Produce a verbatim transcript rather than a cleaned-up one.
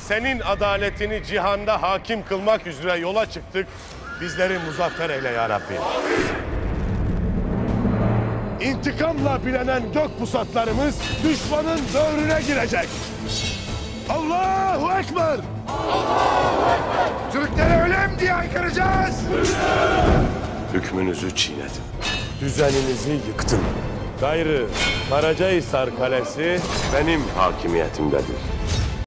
senin adaletini cihanda hakim kılmak üzere yola çıktık. Bizleri muzaffer eyle ya Rabbi. İntikamla bilenen gök pusatlarımız düşmanın böğrüne girecek. Allahu Ekber! Allahu Ekber! Türklere ölüm diye haykıracağız! Hükmünüzü çiğnedim. Düzeninizi yıktım. Gayrı Karacahisar Kalesi benim hakimiyetimdedir.